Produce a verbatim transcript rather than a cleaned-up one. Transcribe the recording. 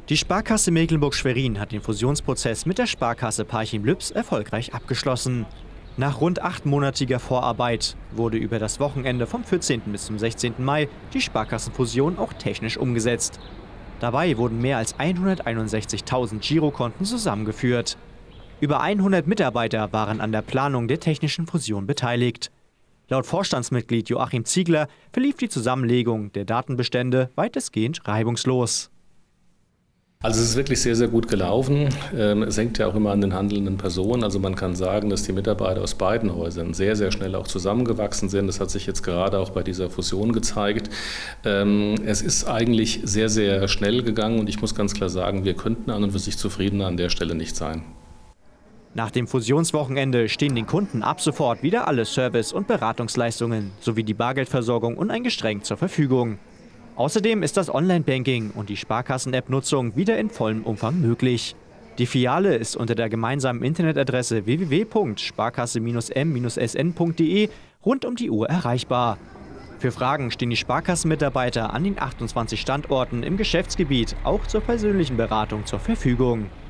Die Sparkasse Mecklenburg-Schwerin hat den Fusionsprozess mit der Sparkasse Parchim-Lübz erfolgreich abgeschlossen. Nach rund achtmonatiger Vorarbeit wurde über das Wochenende vom vierzehnten bis zum sechzehnten Mai die Sparkassenfusion auch technisch umgesetzt. Dabei wurden mehr als hunderteinundsechzigtausend Girokonten zusammengeführt. Über hundert Mitarbeiter waren an der Planung der technischen Fusion beteiligt. Laut Vorstandsmitglied Joachim Ziegler verlief die Zusammenlegung der Datenbestände weitestgehend reibungslos. Also es ist wirklich sehr, sehr gut gelaufen. Es hängt ja auch immer an den handelnden Personen. Also man kann sagen, dass die Mitarbeiter aus beiden Häusern sehr, sehr schnell auch zusammengewachsen sind. Das hat sich jetzt gerade auch bei dieser Fusion gezeigt. Es ist eigentlich sehr, sehr schnell gegangen und ich muss ganz klar sagen, wir könnten an und für sich zufriedener an der Stelle nicht sein. Nach dem Fusionswochenende stehen den Kunden ab sofort wieder alle Service- und Beratungsleistungen sowie die Bargeldversorgung und ein Getränk zur Verfügung. Außerdem ist das Online-Banking und die Sparkassen-App-Nutzung wieder in vollem Umfang möglich. Die Filiale ist unter der gemeinsamen Internetadresse w w w punkt sparkasse m s n punkt d e rund um die Uhr erreichbar. Für Fragen stehen die Sparkassenmitarbeiter an den achtundzwanzig Standorten im Geschäftsgebiet auch zur persönlichen Beratung zur Verfügung.